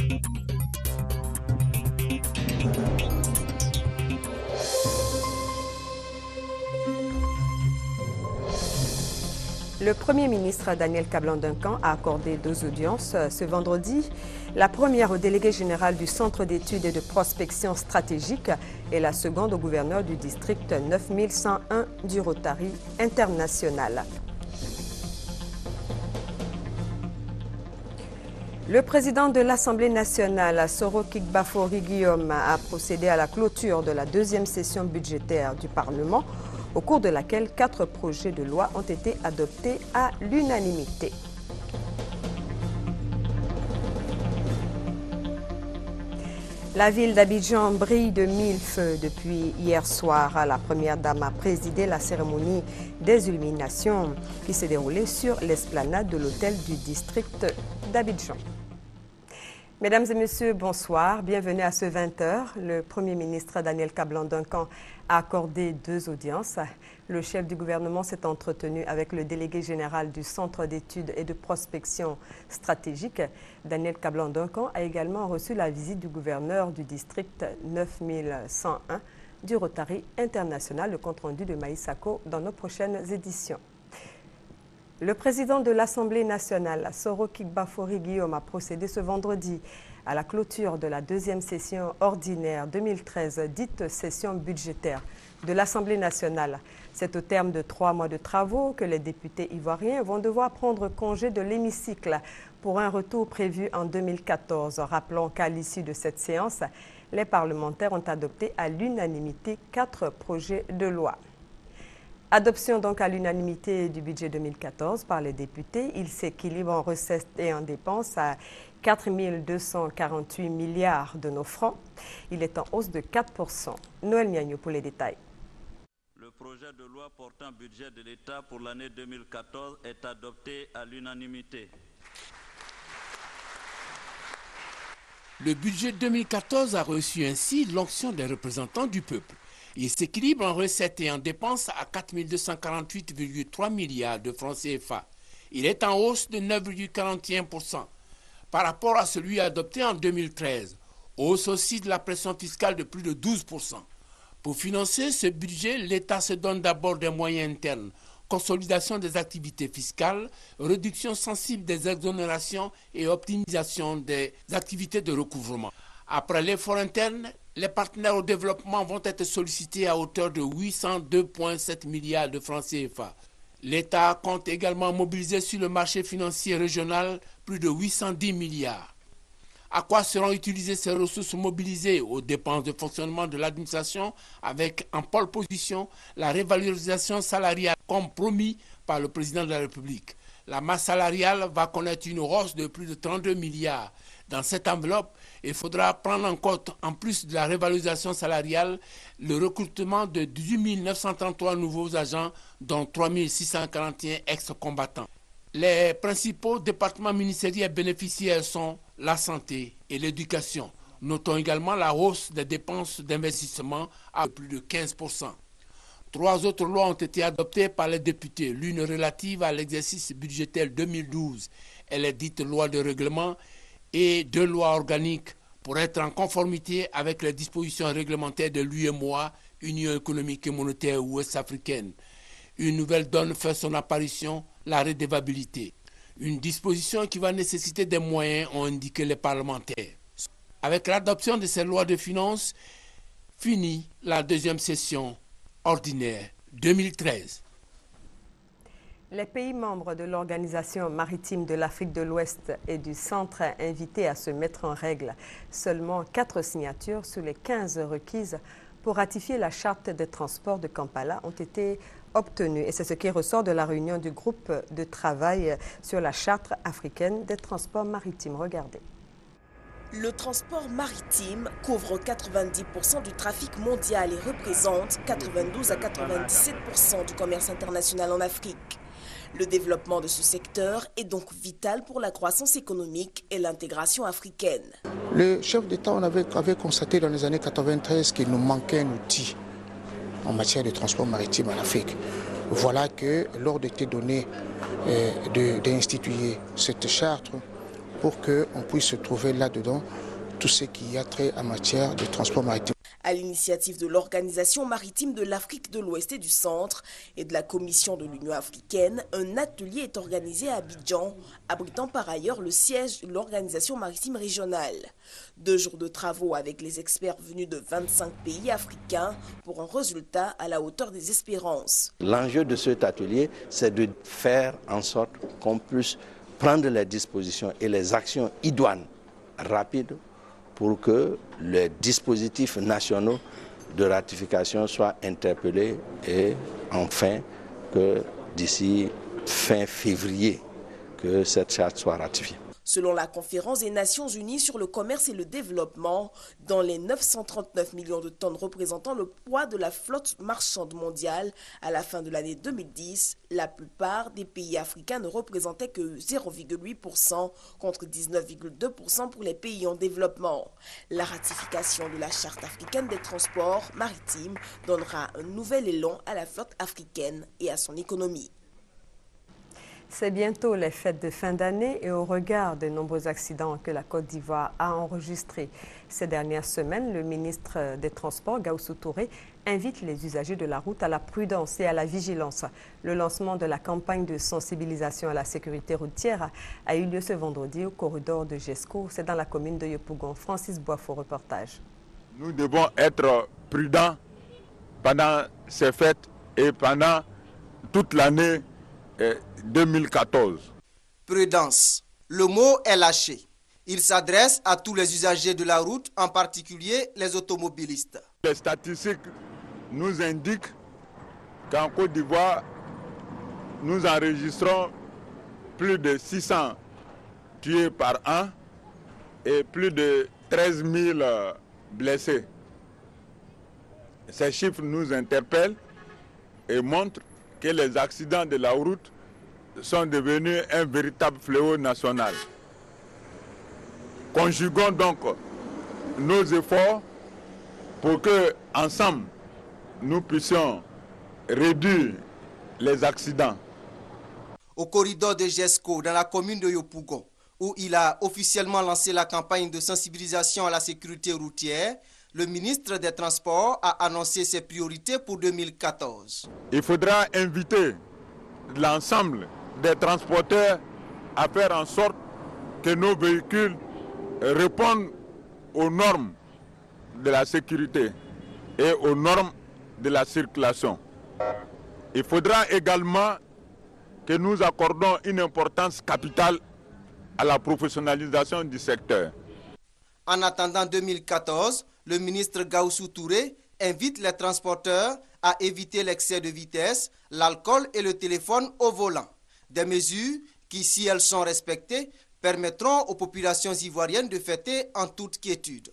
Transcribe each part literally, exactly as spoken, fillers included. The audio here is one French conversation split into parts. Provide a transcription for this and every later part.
Le Premier ministre Daniel Kablan-Duncan a accordé deux audiences ce vendredi. La première au délégué général du Centre d'études et de prospection stratégique et la seconde au gouverneur du district neuf mille cent un du Rotary International. Le président de l'Assemblée nationale, Soro Kigbafori Guillaume, a procédé à la clôture de la deuxième session budgétaire du Parlement, au cours de laquelle quatre projets de loi ont été adoptés à l'unanimité. La ville d'Abidjan brille de mille feux depuis hier soir. La première dame a présidé la cérémonie des illuminations qui s'est déroulée sur l'esplanade de l'hôtel du district d'Abidjan. Mesdames et messieurs, bonsoir. Bienvenue à ce vingt heures. Le Premier ministre Daniel Kablan-Duncan a accordé deux audiences. Le chef du gouvernement s'est entretenu avec le délégué général du Centre d'études et de prospection stratégique. Daniel Kablan-Duncan a également reçu la visite du gouverneur du district neuf mille cent un du Rotary International. Le compte-rendu de Maïsako dans nos prochaines éditions. Le président de l'Assemblée nationale, Soro Kigbafori Guillaume, a procédé ce vendredi à la clôture de la deuxième session ordinaire deux mille treize, dite session budgétaire de l'Assemblée nationale. C'est au terme de trois mois de travaux que les députés ivoiriens vont devoir prendre congé de l'hémicycle pour un retour prévu en deux mille quatorze. Rappelons qu'à l'issue de cette séance, les parlementaires ont adopté à l'unanimité quatre projets de loi. Adoption donc à l'unanimité du budget deux mille quatorze par les députés. Il s'équilibre en recettes et en dépenses à quatre mille deux cent quarante-huit milliards de nos francs. Il est en hausse de quatre pour cent. Noël Miagno pour les détails. Le projet de loi portant budget de l'État pour l'année deux mille quatorze est adopté à l'unanimité. Le budget deux mille quatorze a reçu ainsi l'onction des représentants du peuple. Il s'équilibre en recettes et en dépenses à quatre mille deux cent quarante-huit virgule trois milliards de francs C F A. Il est en hausse de neuf virgule quarante et un pour cent par rapport à celui adopté en deux mille treize. Hausse aussi de la pression fiscale de plus de douze pour cent. Pour financer ce budget, l'État se donne d'abord des moyens internes. Consolidation des activités fiscales, réduction sensible des exonérations et optimisation des activités de recouvrement. Après l'effort interne, les partenaires au développement vont être sollicités à hauteur de huit cent deux virgule sept milliards de francs C F A. L'État compte également mobiliser sur le marché financier régional plus de huit cent dix milliards. À quoi seront utilisées ces ressources mobilisées? Aux dépenses de fonctionnement de l'administration, avec en pole position la révalorisation salariale comme promis par le président de la République. La masse salariale va connaître une hausse de plus de trente-deux milliards. Dans cette enveloppe, il faudra prendre en compte, en plus de la révalorisation salariale, le recrutement de dix-huit mille neuf cent trente-trois nouveaux agents, dont trois mille six cent quarante et un ex-combattants. Les principaux départements ministériels bénéficiaires sont la santé et l'éducation. Notons également la hausse des dépenses d'investissement à plus de quinze pour cent. Trois autres lois ont été adoptées par les députés. L'une relative à l'exercice budgétaire deux mille douze, elle est dite loi de règlement, et deux lois organiques pour être en conformité avec les dispositions réglementaires de l'U E M O A, Union économique et monétaire ouest-africaine. Une nouvelle donne fait son apparition, la redevabilité. Une disposition qui va nécessiter des moyens, ont indiqué les parlementaires. Avec l'adoption de ces lois de finances, finit la deuxième session ordinaire deux mille treize. Les pays membres de l'Organisation maritime de l'Afrique de l'Ouest et du Centre invités à se mettre en règle. Seulement quatre signatures sur les quinze requises pour ratifier la charte des transports de Kampala ont été obtenues. Et c'est ce qui ressort de la réunion du groupe de travail sur la charte africaine des transports maritimes. Regardez. Le transport maritime couvre quatre-vingt-dix pour cent du trafic mondial et représente quatre-vingt-douze à quatre-vingt-dix-sept pour cent du commerce international en Afrique. Le développement de ce secteur est donc vital pour la croissance économique et l'intégration africaine. Le chef d'État avait, avait constaté dans les années quatre-vingt-treize qu'il nous manquait un outil en matière de transport maritime en Afrique. Voilà que l'ordre était donné euh, d'instituer cette charte pour qu'on puisse se trouver là-dedans tout ce qui a trait en matière de transport maritime. À l'initiative de l'Organisation maritime de l'Afrique de l'Ouest et du Centre et de la Commission de l'Union africaine, un atelier est organisé à Abidjan, abritant par ailleurs le siège de l'Organisation maritime régionale. Deux jours de travaux avec les experts venus de vingt-cinq pays africains pour un résultat à la hauteur des espérances. L'enjeu de cet atelier, c'est de faire en sorte qu'on puisse prendre les dispositions et les actions idoines rapides pour que les dispositifs nationaux de ratification soient interpellés et enfin que d'ici fin février, que cette charte soit ratifiée. Selon la conférence des Nations Unies sur le commerce et le développement, dans les neuf cent trente-neuf millions de tonnes représentant le poids de la flotte marchande mondiale à la fin de l'année deux mille dix, la plupart des pays africains ne représentaient que zéro virgule huit pour cent contre dix-neuf virgule deux pour cent pour les pays en développement. La ratification de la Charte africaine des transports maritimes donnera un nouvel élan à la flotte africaine et à son économie. C'est bientôt les fêtes de fin d'année et au regard des nombreux accidents que la Côte d'Ivoire a enregistrés ces dernières semaines, le ministre des Transports, Gaoussou Touré, invite les usagers de la route à la prudence et à la vigilance. Le lancement de la campagne de sensibilisation à la sécurité routière a eu lieu ce vendredi au corridor de Jesco. C'est dans la commune de Yopougon. Francis Boifo, reportage. Nous devons être prudents pendant ces fêtes et pendant toute l'année deux mille quatorze. Prudence. Le mot est lâché. Il s'adresse à tous les usagers de la route, en particulier les automobilistes. Les statistiques nous indiquent qu'en Côte d'Ivoire, nous enregistrons plus de six cents tués par an et plus de treize mille blessés. Ces chiffres nous interpellent et montrent que les accidents de la route sont devenus un véritable fléau national. Conjuguons donc nos efforts pour que, ensemble, nous puissions réduire les accidents. Au corridor de Jesco, dans la commune de Yopougon, où il a officiellement lancé la campagne de sensibilisation à la sécurité routière, le ministre des Transports a annoncé ses priorités pour deux mille quatorze. Il faudra inviter l'ensemble des transporteurs à faire en sorte que nos véhicules répondent aux normes de la sécurité et aux normes de la circulation. Il faudra également que nous accordons une importance capitale à la professionnalisation du secteur. En attendant deux mille quatorze, le ministre Gaoussou Touré invite les transporteurs à éviter l'excès de vitesse, l'alcool et le téléphone au volant. Des mesures qui, si elles sont respectées, permettront aux populations ivoiriennes de fêter en toute quiétude.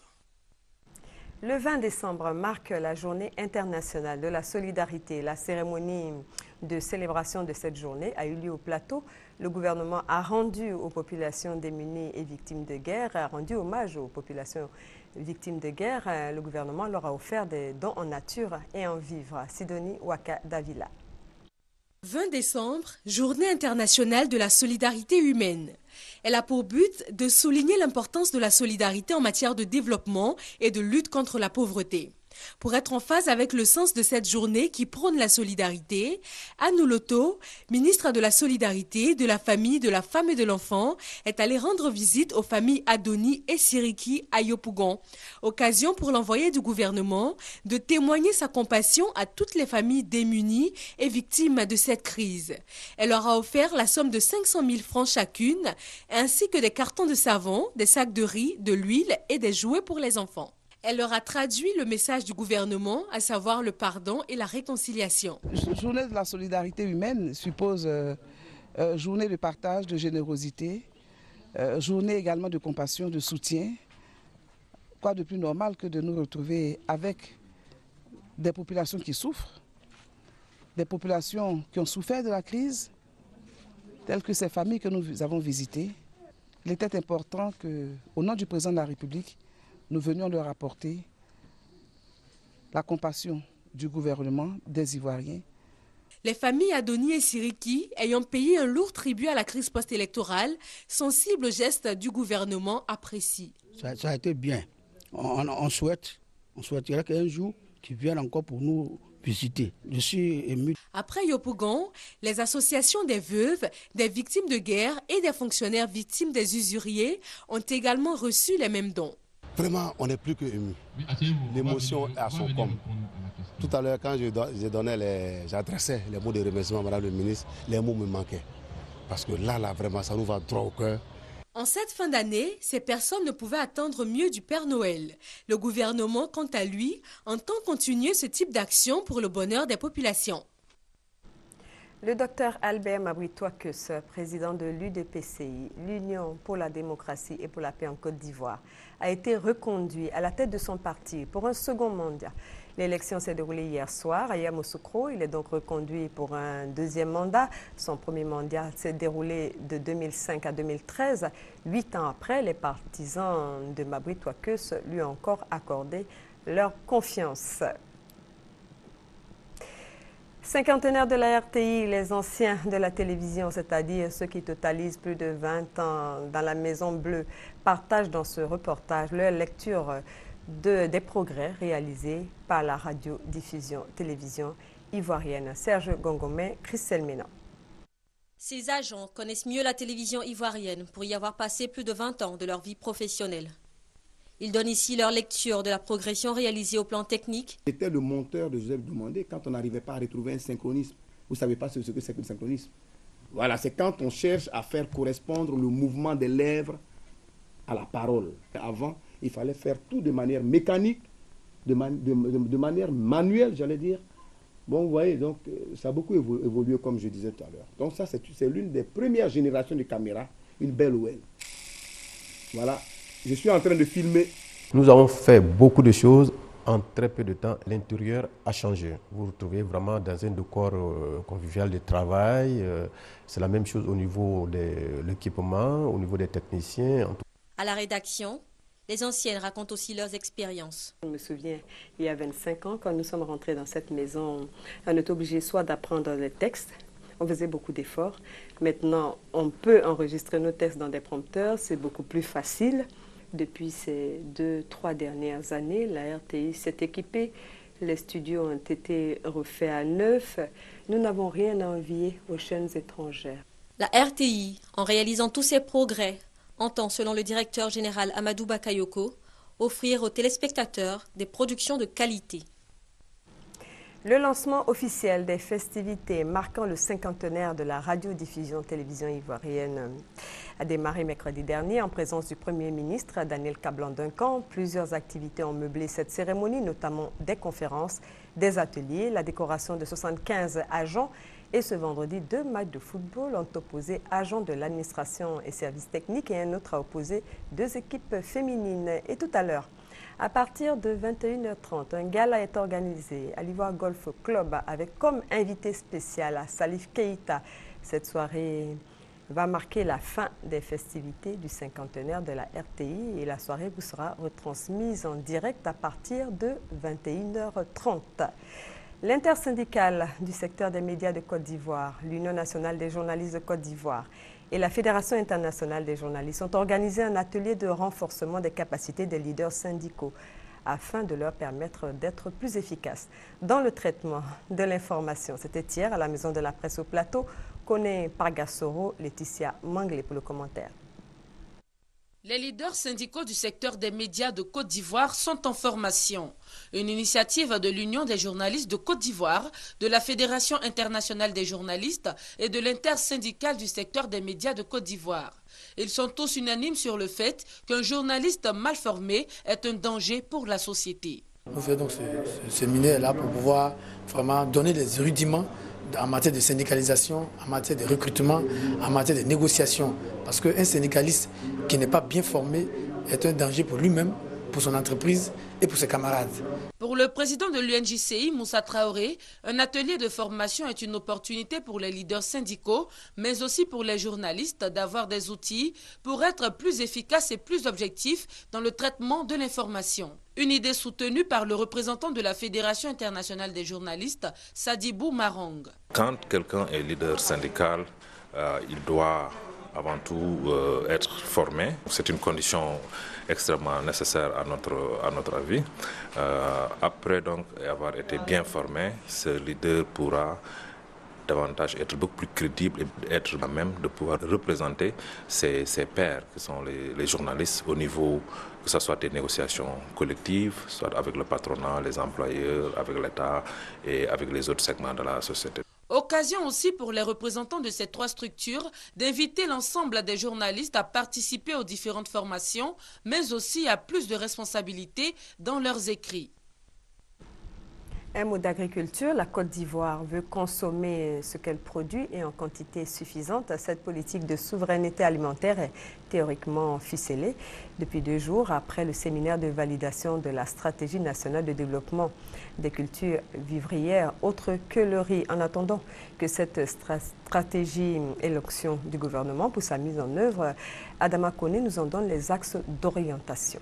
Le vingt décembre marque la journée internationale de la solidarité. La cérémonie de célébration de cette journée a eu lieu au plateau. Le gouvernement a rendu aux populations démunies et victimes de guerre, a rendu hommage aux populations victimes de guerre. Le gouvernement leur a offert des dons en nature et en vivres. Sidonie Waka Davila. vingt décembre, journée internationale de la solidarité humaine. Elle a pour but de souligner l'importance de la solidarité en matière de développement et de lutte contre la pauvreté. Pour être en phase avec le sens de cette journée qui prône la solidarité, Anne Loto, ministre de la Solidarité, de la Famille, de la Femme et de l'Enfant, est allée rendre visite aux familles Adoni et Siriki à Yopougon. Occasion pour l'envoyé du gouvernement de témoigner sa compassion à toutes les familles démunies et victimes de cette crise. Elle leur a offert la somme de cinq cent mille francs chacune, ainsi que des cartons de savon, des sacs de riz, de l'huile et des jouets pour les enfants. Elle leur a traduit le message du gouvernement, à savoir le pardon et la réconciliation. Journée de la solidarité humaine suppose euh, euh, journée de partage, de générosité, euh, journée également de compassion, de soutien. Quoi de plus normal que de nous retrouver avec des populations qui souffrent, des populations qui ont souffert de la crise, telles que ces familles que nous avons visitées. Il était important qu'au nom du président de la République, nous venions leur apporter la compassion du gouvernement, des Ivoiriens. Les familles Adoni et Siriki, ayant payé un lourd tribut à la crise post-électorale, sensibles aux gestes du gouvernement, apprécient. Ça, ça a été bien. On, on souhaite, on souhaiterait qu'un jour, qu'ils viennent encore pour nous visiter. Je suis ému. Après Yopougon, les associations des veuves, des victimes de guerre et des fonctionnaires victimes des usuriers ont également reçu les mêmes dons. Vraiment, on n'est plus que ému. L'émotion est à son comble. Tout à l'heure, quand je donnais les, j'adressais les mots de remerciement à Madame le ministre, les mots me manquaient. Parce que là, là, vraiment, ça nous va droit au cœur. En cette fin d'année, ces personnes ne pouvaient attendre mieux du Père Noël. Le gouvernement, quant à lui, entend continuer ce type d'action pour le bonheur des populations. Le docteur Albert Mabri-Touakeus, président de l'U D P C I, l'Union pour la démocratie et pour la paix en Côte d'Ivoire, a été reconduit à la tête de son parti pour un second mandat. L'élection s'est déroulée hier soir à Yamoussoukro. Il est donc reconduit pour un deuxième mandat. Son premier mandat s'est déroulé de deux mille cinq à deux mille treize. Huit ans après, les partisans de Mabri-Touakeus lui ont encore accordé leur confiance. Cinquantenaire de la R T I, les anciens de la télévision, c'est-à-dire ceux qui totalisent plus de vingt ans dans la Maison Bleue, partagent dans ce reportage leur lecture de, des progrès réalisés par la radiodiffusion télévision ivoirienne. Serge Gongomé, Christelle Ménan. Ces agents connaissent mieux la télévision ivoirienne pour y avoir passé plus de vingt ans de leur vie professionnelle. Ils donnent ici leur lecture de la progression réalisée au plan technique. J'étais le monteur de Joseph Doumandé quand on n'arrivait pas à retrouver un synchronisme. Vous ne savez pas ce que c'est que le synchronisme. Voilà, c'est quand on cherche à faire correspondre le mouvement des lèvres à la parole. Avant, il fallait faire tout de manière mécanique, de, man de, de, de manière manuelle, j'allais dire. Bon, vous voyez, donc ça a beaucoup évolué, comme je disais tout à l'heure. Donc ça, c'est l'une des premières générations de caméras, une belle O L. Voilà. Je suis en train de filmer. Nous avons fait beaucoup de choses en très peu de temps. L'intérieur a changé. Vous vous retrouvez vraiment dans un décor euh, convivial de travail. Euh, C'est la même chose au niveau de l'équipement, au niveau des techniciens. À la rédaction, les anciennes racontent aussi leurs expériences. Je me souviens, il y a vingt-cinq ans, quand nous sommes rentrés dans cette maison, on était obligé soit d'apprendre les textes. On faisait beaucoup d'efforts. Maintenant, on peut enregistrer nos textes dans des prompteurs. C'est beaucoup plus facile. Depuis ces deux, trois dernières années, la R T I s'est équipée. Les studios ont été refaits à neuf. Nous n'avons rien à envier aux chaînes étrangères. La R T I, en réalisant tous ces progrès, entend, selon le directeur général Amadou Bakayoko, offrir aux téléspectateurs des productions de qualité. Le lancement officiel des festivités marquant le cinquantenaire de la radiodiffusion télévision ivoirienne a démarré mercredi dernier en présence du Premier ministre Daniel Kablan-Duncan. Plusieurs activités ont meublé cette cérémonie, notamment des conférences, des ateliers, la décoration de soixante-quinze agents et ce vendredi, deux matchs de football ont opposé agents de l'administration et services techniques et un autre a opposé deux équipes féminines. Et tout à l'heure, à partir de vingt et une heures trente, un gala est organisé à l'Ivoire Golf Club avec comme invité spécial à Salif Keïta. Cette soirée va marquer la fin des festivités du cinquantenaire de la R T I et la soirée vous sera retransmise en direct à partir de vingt et une heures trente. L'intersyndicale du secteur des médias de Côte d'Ivoire, l'Union nationale des journalistes de Côte d'Ivoire et la Fédération internationale des journalistes ont organisé un atelier de renforcement des capacités des leaders syndicaux afin de leur permettre d'être plus efficaces dans le traitement de l'information. C'était hier à la Maison de la Presse au Plateau. Connaît Pargassoro, Laetitia Manglé pour le commentaire. Les leaders syndicaux du secteur des médias de Côte d'Ivoire sont en formation. Une initiative de l'Union des journalistes de Côte d'Ivoire, de la Fédération internationale des journalistes et de l'intersyndicale du secteur des médias de Côte d'Ivoire. Ils sont tous unanimes sur le fait qu'un journaliste mal formé est un danger pour la société. On fait donc ce, ce séminaire là pour pouvoir vraiment donner des rudiments en matière de syndicalisation, en matière de recrutement, en matière de négociation. Parce qu'un syndicaliste qui n'est pas bien formé est un danger pour lui-même, pour son entreprise et pour ses camarades. Pour le président de l'U N J C I, Moussa Traoré, un atelier de formation est une opportunité pour les leaders syndicaux, mais aussi pour les journalistes d'avoir des outils pour être plus efficaces et plus objectifs dans le traitement de l'information. Une idée soutenue par le représentant de la Fédération internationale des journalistes, Sadibou Marong. Quand quelqu'un est leader syndical, euh, il doit avant tout euh, être formé. C'est une condition extrêmement nécessaire à notre, à notre avis. Euh, après donc avoir été bien formé, ce leader pourra davantage être beaucoup plus crédible et être à même de pouvoir représenter ses, ses pairs, qui sont les, les journalistes, au niveau que ce soit des négociations collectives, soit avec le patronat, les employeurs, avec l'État et avec les autres segments de la société. Occasion aussi pour les représentants de ces trois structures d'inviter l'ensemble des journalistes à participer aux différentes formations, mais aussi à plus de responsabilités dans leurs écrits. Un mot d'agriculture, la Côte d'Ivoire veut consommer ce qu'elle produit et en quantité suffisante. Cette politique de souveraineté alimentaire est théoriquement ficelée depuis deux jours après le séminaire de validation de la stratégie nationale de développement des cultures vivrières autres que le riz. En attendant que cette stratégie ait l'option du gouvernement pour sa mise en œuvre, Adama Koné nous en donne les axes d'orientation.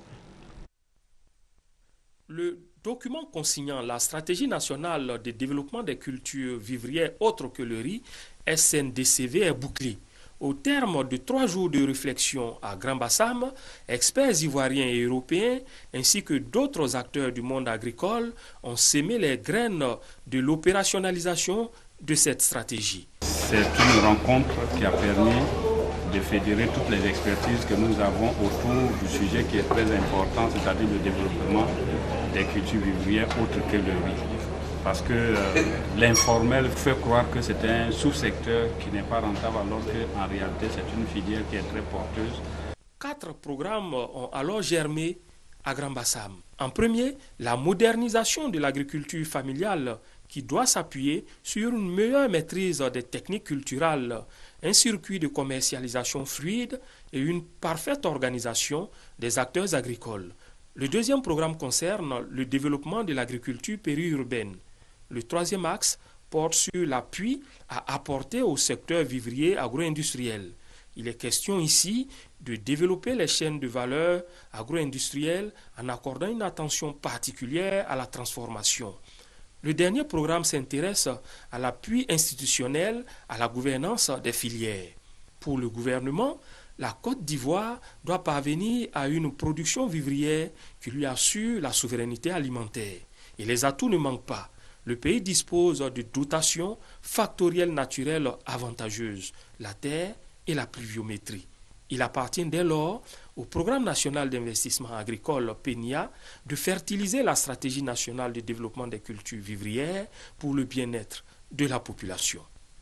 Le document consignant la stratégie nationale de développement des cultures vivrières autres que le riz, S N D C V, est bouclé. Au terme de trois jours de réflexion à Grand-Bassam, experts ivoiriens et européens, ainsi que d'autres acteurs du monde agricole, ont sémé les graines de l'opérationnalisation de cette stratégie. C'est une rencontre qui a permis de fédérer toutes les expertises que nous avons autour du sujet qui est très important, c'est-à-dire le développement des cultures vivrières autres que le riz. Parce que euh, l'informel fait croire que c'est un sous-secteur qui n'est pas rentable, alors qu'en réalité c'est une filière qui est très porteuse. Quatre programmes ont alors germé à Grand-Bassam. En premier, la modernisation de l'agriculture familiale qui doit s'appuyer sur une meilleure maîtrise des techniques culturelles, un circuit de commercialisation fluide et une parfaite organisation des acteurs agricoles. Le deuxième programme concerne le développement de l'agriculture périurbaine. Le troisième axe porte sur l'appui à apporter au secteur vivrier agro-industriel. Il est question ici de développer les chaînes de valeur agro-industrielles en accordant une attention particulière à la transformation. Le dernier programme s'intéresse à l'appui institutionnel à la gouvernance des filières. Pour le gouvernement, la Côte d'Ivoire doit parvenir à une production vivrière qui lui assure la souveraineté alimentaire. Et les atouts ne manquent pas. Le pays dispose de dotations factorielles naturelles avantageuses, la terre et la pluviométrie. Il appartient dès lors au Programme national d'investissement agricole P N I A de fertiliser la stratégie nationale de développement des cultures vivrières pour le bien-être de la population.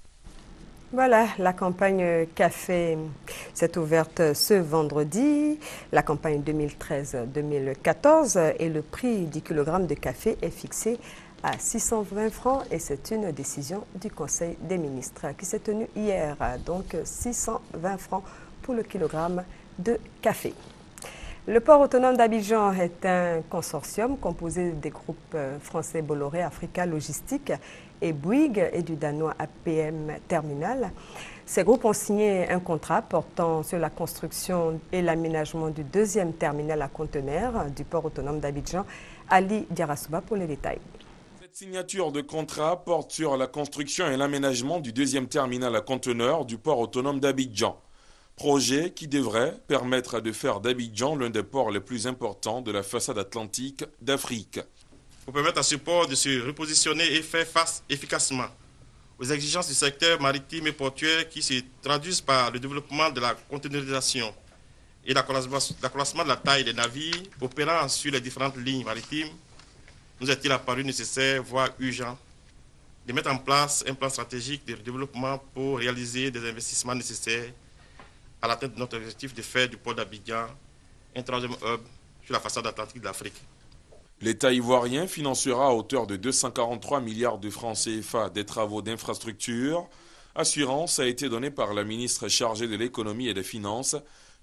Voilà, la campagne café s'est ouverte ce vendredi, la campagne deux mille treize deux mille quatorze, et le prix du kilogramme de café est fixé à six cent vingt francs et c'est une décision du Conseil des ministres qui s'est tenue hier, donc six cent vingt francs pour le kilogramme de café. Le port autonome d'Abidjan est un consortium composé des groupes français Bolloré Africa Logistique et Bouygues et du danois A P M Terminal. Ces groupes ont signé un contrat portant sur la construction et l'aménagement du deuxième terminal à conteneurs du port autonome d'Abidjan. Ali Diarasouba pour les détails. Cette signature de contrat porte sur la construction et l'aménagement du deuxième terminal à conteneurs du port autonome d'Abidjan. Projet qui devrait permettre de faire d'Abidjan l'un des ports les plus importants de la façade atlantique d'Afrique. Pour permettre à ce port de se repositionner et faire face efficacement aux exigences du secteur maritime et portuaire qui se traduisent par le développement de la conteneurisation et l'accroissement de la taille des navires opérant sur les différentes lignes maritimes, nous est-il apparu nécessaire, voire urgent, de mettre en place un plan stratégique de développement pour réaliser des investissements nécessaires à l'atteinte de notre objectif de faire du port d'Abidjan un troisième hub sur la façade atlantique de l'Afrique. L'État ivoirien financera à hauteur de deux cent quarante-trois milliards de francs C F A des travaux d'infrastructure. Assurance a été donnée par la ministre chargée de l'économie et des finances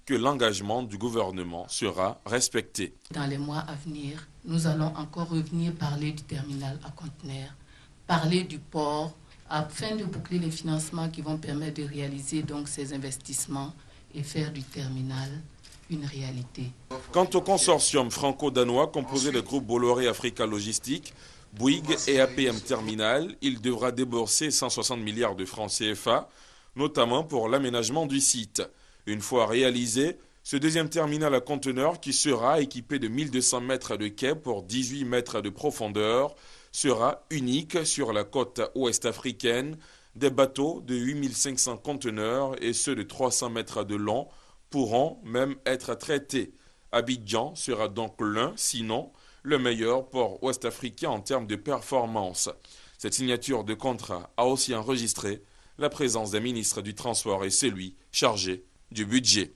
que l'engagement du gouvernement sera respecté. Dans les mois à venir, nous allons encore revenir parler du terminal à conteneurs, parler du port, afin de boucler les financements qui vont permettre de réaliser donc ces investissements et faire du terminal une réalité. Quant au consortium franco-danois composé des groupes Bolloré Africa Logistique, Bouygues et A P M Terminal, il devra débourser cent soixante milliards de francs C F A, notamment pour l'aménagement du site. Une fois réalisé, ce deuxième terminal à conteneurs, qui sera équipé de mille deux cents mètres de quai pour dix-huit mètres de profondeur, sera unique sur la côte ouest africaine. Des bateaux de huit mille cinq cents conteneurs et ceux de trois cents mètres de long pourront même être traités. Abidjan sera donc l'un, sinon le meilleur port ouest-africain en termes de performance. Cette signature de contrat a aussi enregistré la présence des ministres du Transport et celui chargé du budget.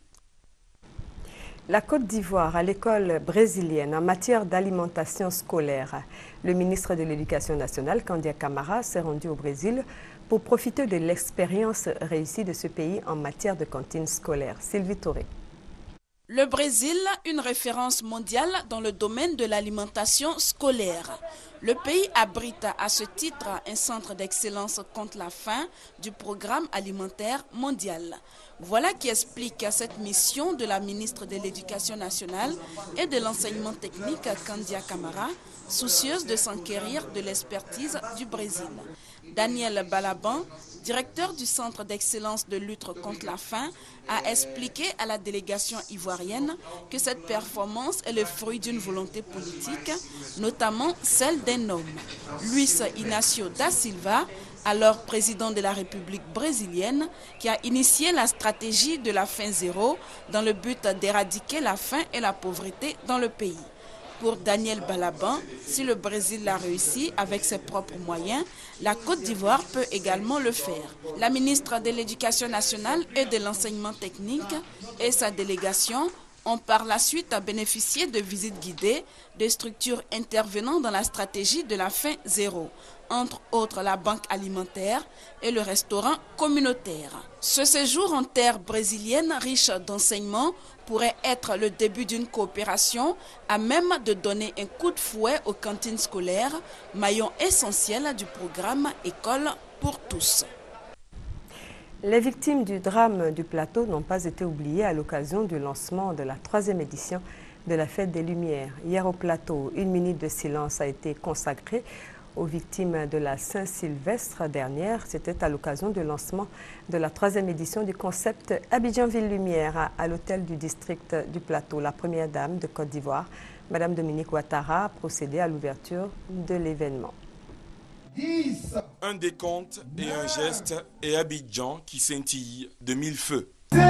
La Côte d'Ivoire à l'école brésilienne en matière d'alimentation scolaire. Le ministre de l'Éducation nationale, Kandia Camara, s'est rendu au Brésil pour profiter de l'expérience réussie de ce pays en matière de cantine scolaire. Sylvie Touré. Le Brésil, une référence mondiale dans le domaine de l'alimentation scolaire. Le pays abrite à ce titre un centre d'excellence contre la faim du programme alimentaire mondial. Voilà qui explique cette mission de la ministre de l'Éducation nationale et de l'enseignement technique, Kandia Camara, soucieuse de s'enquérir de l'expertise du Brésil. Daniel Balaban, directeur du Centre d'excellence de lutte contre la faim, a expliqué à la délégation ivoirienne que cette performance est le fruit d'une volonté politique, notamment celle d'un homme. Luis Inácio da Silva, alors président de la République brésilienne, qui a initié la stratégie de la faim zéro dans le but d'éradiquer la faim et la pauvreté dans le pays. Pour Daniel Balaban, si le Brésil l'a réussi avec ses propres moyens, la Côte d'Ivoire peut également le faire. La ministre de l'Éducation nationale et de l'enseignement technique et sa délégation ont par la suite bénéficié de visites guidées de structures intervenant dans la stratégie de la faim zéro, entre autres la banque alimentaire et le restaurant communautaire. Ce séjour en terre brésilienne riche d'enseignements pourrait être le début d'une coopération à même de donner un coup de fouet aux cantines scolaires, maillon essentiel du programme École pour tous. Les victimes du drame du plateau n'ont pas été oubliées à l'occasion du lancement de la troisième édition de la Fête des Lumières. Hier au plateau, une minute de silence a été consacrée aux victimes de la Saint-Sylvestre dernière. C'était à l'occasion du lancement de la troisième édition du concept Abidjan Ville Lumière à l'hôtel du district du Plateau. La première dame de Côte d'Ivoire, Madame Dominique Ouattara, a procédé à l'ouverture de l'événement. Un décompte et un geste et Abidjan qui scintille de mille feux.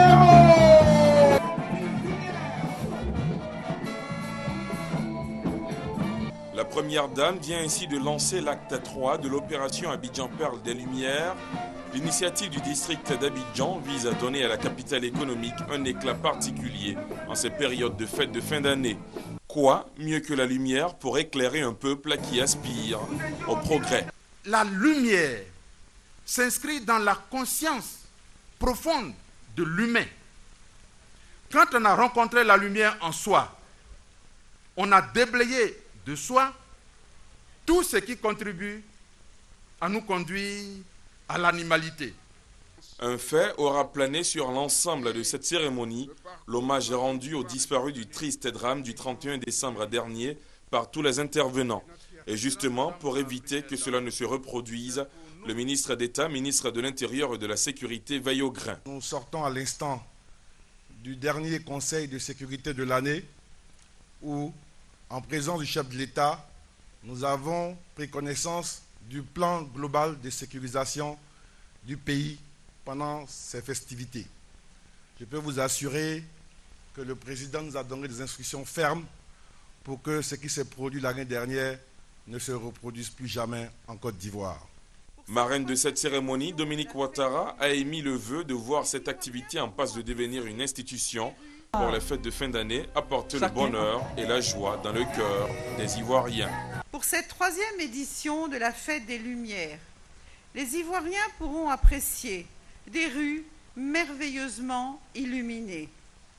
La première dame vient ainsi de lancer l'acte trois de l'opération Abidjan Perle des Lumières. L'initiative du district d'Abidjan vise à donner à la capitale économique un éclat particulier en ces périodes de fêtes de fin d'année. Quoi mieux que la lumière pour éclairer un peuple qui aspire au progrès? La lumière s'inscrit dans la conscience profonde de l'humain. Quand on a rencontré la lumière en soi, on a déblayé de soi tout ce qui contribue à nous conduire à l'animalité. Un fait aura plané sur l'ensemble de cette cérémonie, l'hommage rendu aux disparus du triste drame du trente et un décembre dernier par tous les intervenants. Et justement, pour éviter que cela ne se reproduise, le ministre d'État, ministre de l'Intérieur et de la Sécurité veille au grain. Nous sortons à l'instant du dernier Conseil de sécurité de l'année où, en présence du chef de l'État, nous avons pris connaissance du plan global de sécurisation du pays pendant ces festivités. Je peux vous assurer que le président nous a donné des instructions fermes pour que ce qui s'est produit l'année dernière ne se reproduise plus jamais en Côte d'Ivoire. Marraine de cette cérémonie, Dominique Ouattara a émis le vœu de voir cette activité en passe de devenir une institution pour les fêtes de fin d'année, apporter le bonheur et la joie dans le cœur des Ivoiriens. Pour cette troisième édition de la Fête des Lumières, les Ivoiriens pourront apprécier des rues merveilleusement illuminées,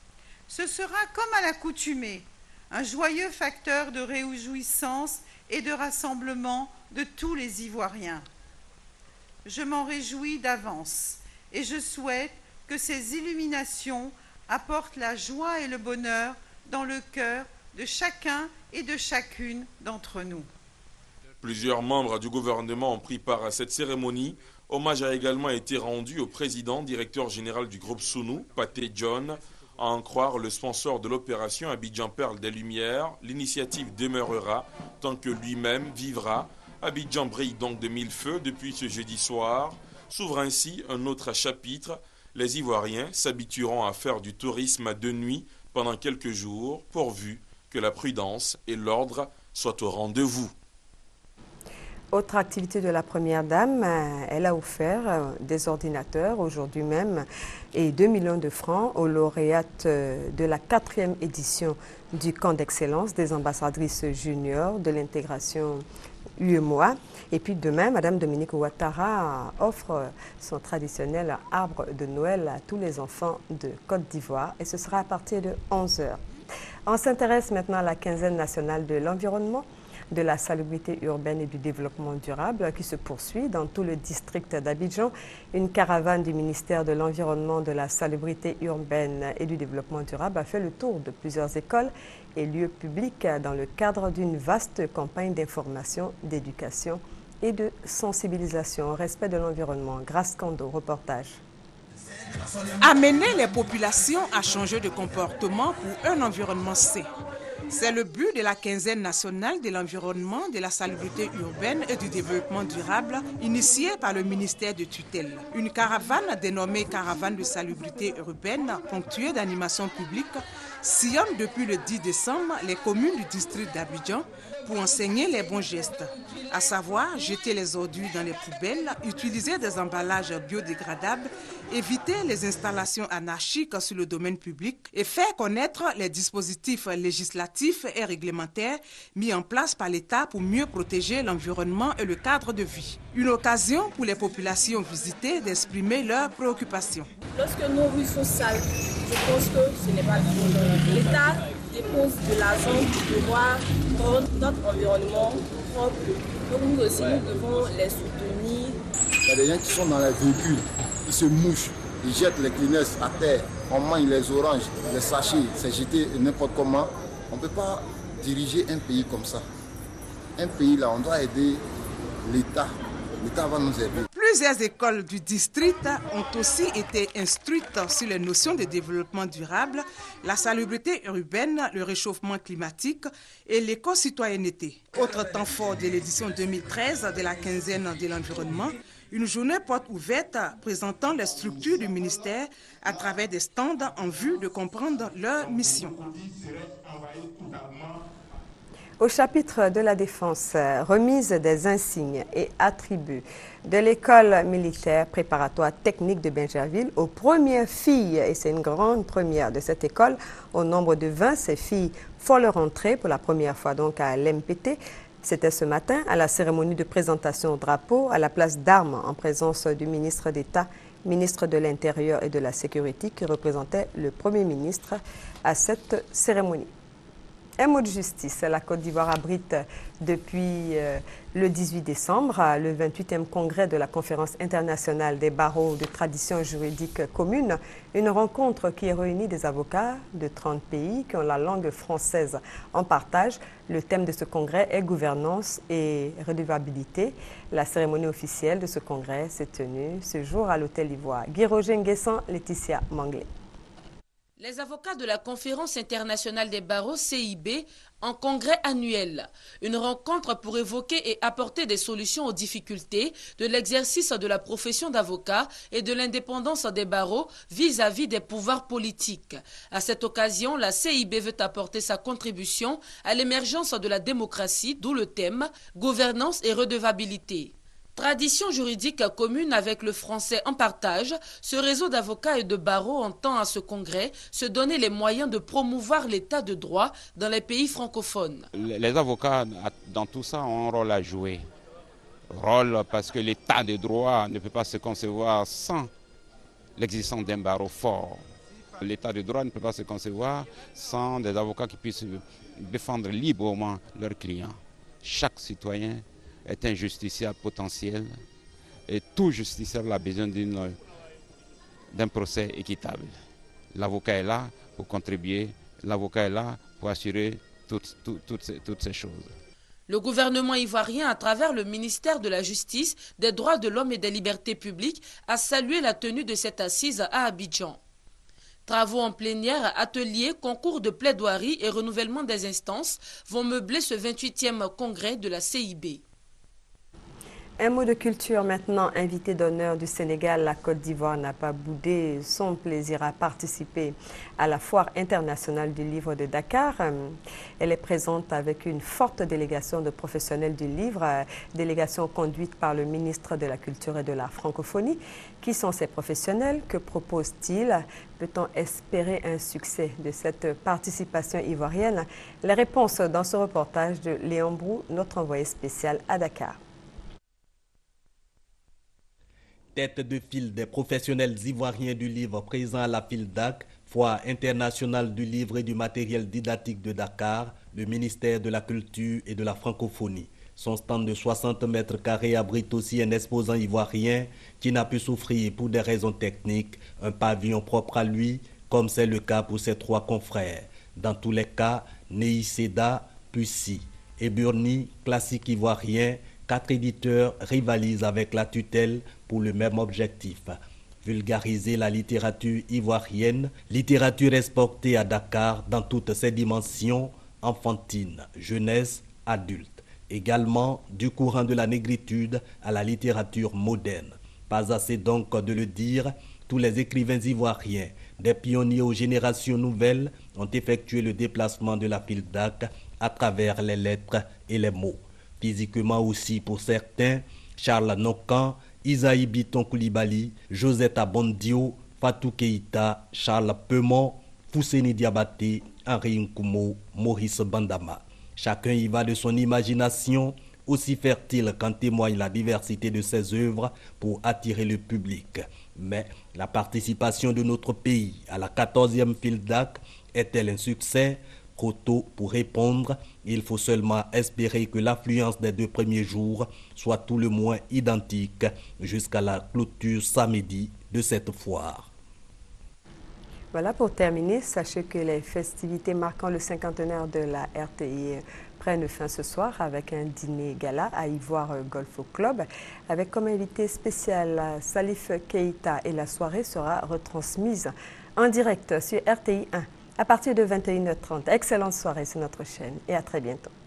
Ce sera comme à l'accoutumée, un joyeux facteur de réjouissance et de rassemblement de tous les Ivoiriens. Je m'en réjouis d'avance et je souhaite que ces illuminations apportent la joie et le bonheur dans le cœur de chacun et de chacune d'entre nous. Plusieurs membres du gouvernement ont pris part à cette cérémonie. Hommage a également été rendu au président, directeur général du groupe Sunu, Pathé John. À en croire le sponsor de l'opération Abidjan Perle des Lumières, l'initiative demeurera tant que lui-même vivra. Abidjan brille donc de mille feux depuis ce jeudi soir. S'ouvre ainsi un autre chapitre. Les Ivoiriens s'habitueront à faire du tourisme de nuit pendant quelques jours, pourvu que la prudence et l'ordre soient au rendez-vous. Autre activité de la Première Dame, elle a offert des ordinateurs aujourd'hui même et deux millions de francs aux lauréates de la quatrième édition du camp d'excellence des ambassadrices juniors de l'intégration U E M O A. Et puis demain, Madame Dominique Ouattara offre son traditionnel arbre de Noël à tous les enfants de Côte d'Ivoire et ce sera à partir de onze heures. On s'intéresse maintenant à la quinzaine nationale de l'environnement, de la salubrité urbaine et du développement durable qui se poursuit dans tout le district d'Abidjan. Une caravane du ministère de l'Environnement, de la salubrité urbaine et du développement durable a fait le tour de plusieurs écoles et lieux publics dans le cadre d'une vaste campagne d'information, d'éducation et de sensibilisation au respect de l'environnement. Grâce Kando, reportage. Amener les populations à changer de comportement pour un environnement sain. C'est le but de la quinzaine nationale de l'environnement, de la salubrité urbaine et du développement durable, initiée par le ministère de tutelle. Une caravane dénommée Caravane de salubrité urbaine, ponctuée d'animations publiques, sillonne depuis le dix décembre les communes du district d'Abidjan pour enseigner les bons gestes, à savoir jeter les ordures dans les poubelles, utiliser des emballages biodégradables, éviter les installations anarchiques sur le domaine public et faire connaître les dispositifs législatifs et réglementaires mis en place par l'État pour mieux protéger l'environnement et le cadre de vie. Une occasion pour les populations visitées d'exprimer leurs préoccupations. Lorsque nos rues sont sales, je pense que ce n'est pas bien. L'État dépose de l'argent pour devoir rendre notre environnement propre. Donc nous aussi, nous devons les soutenir. Il y a des gens qui sont dans les véhicules, ils se mouchent, ils jettent les Kleenex à terre, on mange les oranges, les sachets, c'est jeté n'importe comment. On ne peut pas diriger un pays comme ça. Un pays là, on doit aider l'État. L'État va nous aider. Plusieurs écoles du district ont aussi été instruites sur les notions de développement durable, la salubrité urbaine, le réchauffement climatique et l'éco-citoyenneté. Autre temps fort de l'édition deux mille treize de la quinzaine de l'environnement, une journée porte ouverte présentant les structures du ministère à travers des stands en vue de comprendre leur mission. Au chapitre de la défense, remise des insignes et attributs de l'école militaire préparatoire technique de Bingerville aux premières filles, et c'est une grande première de cette école, au nombre de vingt, ces filles font leur entrée pour la première fois donc à l'M P T. C'était ce matin à la cérémonie de présentation au drapeau à la place d'Armes en présence du ministre d'État, ministre de l'Intérieur et de la Sécurité qui représentait le Premier ministre à cette cérémonie. Un mot de justice, la Côte d'Ivoire abrite depuis euh, le dix-huit décembre le vingt-huitième congrès de la Conférence internationale des barreaux de tradition juridique commune, une rencontre qui réunit des avocats de trente pays qui ont la langue française en partage. Le thème de ce congrès est gouvernance et redevabilité. La cérémonie officielle de ce congrès s'est tenue ce jour à l'Hôtel Ivoire. Guy-Roger Nguessan, Laetitia Manglé. Les avocats de la Conférence internationale des barreaux C I B en congrès annuel. Une rencontre pour évoquer et apporter des solutions aux difficultés de l'exercice de la profession d'avocat et de l'indépendance des barreaux vis-à-vis des pouvoirs politiques. À cette occasion, la C I B veut apporter sa contribution à l'émergence de la démocratie, d'où le thème « Gouvernance et redevabilité ». Tradition juridique commune avec le français en partage, ce réseau d'avocats et de barreaux entend à ce congrès se donner les moyens de promouvoir l'état de droit dans les pays francophones. Les avocats, dans tout ça, ont un rôle à jouer. Rôle parce que l'état de droit ne peut pas se concevoir sans l'existence d'un barreau fort. L'état de droit ne peut pas se concevoir sans des avocats qui puissent défendre librement leurs clients. Chaque citoyen est un justiciable potentiel et tout justiciable a besoin d'un procès équitable. L'avocat est là pour contribuer, l'avocat est là pour assurer toutes, toutes, toutes, ces, toutes ces choses. Le gouvernement ivoirien, à travers le ministère de la Justice, des Droits de l'Homme et des Libertés publiques, a salué la tenue de cette assise à Abidjan. Travaux en plénière, ateliers, concours de plaidoirie et renouvellement des instances vont meubler ce vingt-huitième congrès de la C I B. Un mot de culture maintenant. Invité d'honneur du Sénégal, la Côte d'Ivoire n'a pas boudé son plaisir à participer à la Foire internationale du livre de Dakar. Elle est présente avec une forte délégation de professionnels du livre, délégation conduite par le ministre de la Culture et de la Francophonie. Qui sont ces professionnels? Que proposent-ils? Peut-on espérer un succès de cette participation ivoirienne? Les réponses dans ce reportage de Léon Brou, notre envoyé spécial à Dakar. Tête de file des professionnels ivoiriens du livre présents à la FILDAC, Foire internationale du livre et du matériel didactique de Dakar, le ministère de la Culture et de la Francophonie. Son stand de soixante mètres carrés abrite aussi un exposant ivoirien qui n'a pu s'offrir pour des raisons techniques un pavillon propre à lui, comme c'est le cas pour ses trois confrères. Dans tous les cas, Nei Seda, Pussy et Burni, classique ivoirien, quatre éditeurs rivalisent avec la tutelle pour le même objectif. Vulgariser la littérature ivoirienne, littérature exportée à Dakar dans toutes ses dimensions, enfantine, jeunesse, adulte. Également du courant de la négritude à la littérature moderne. Pas assez donc de le dire, tous les écrivains ivoiriens, des pionniers aux générations nouvelles, ont effectué le déplacement de la FILDAC à travers les lettres et les mots. Physiquement aussi pour certains, Charles Nokan, Isaïe Biton Koulibaly, Josette Bondio, Fatou Keïta, Charles Peumont, Fousseni Diabaté, Henri Nkumo, Maurice Bandama. Chacun y va de son imagination, aussi fertile qu'en témoigne la diversité de ses œuvres pour attirer le public. Mais la participation de notre pays à la quatorzième FILDAC est-elle un succès? Trop tôt pour répondre, il faut seulement espérer que l'affluence des deux premiers jours soit tout le moins identique jusqu'à la clôture samedi de cette foire. Voilà, pour terminer, sachez que les festivités marquant le cinquantenaire de la R T I prennent fin ce soir avec un dîner gala à Ivoire Golf Club avec comme invité spécial Salif Keïta, et la soirée sera retransmise en direct sur R T I un. À partir de vingt et une heures trente. Excellente soirée sur notre chaîne et à très bientôt.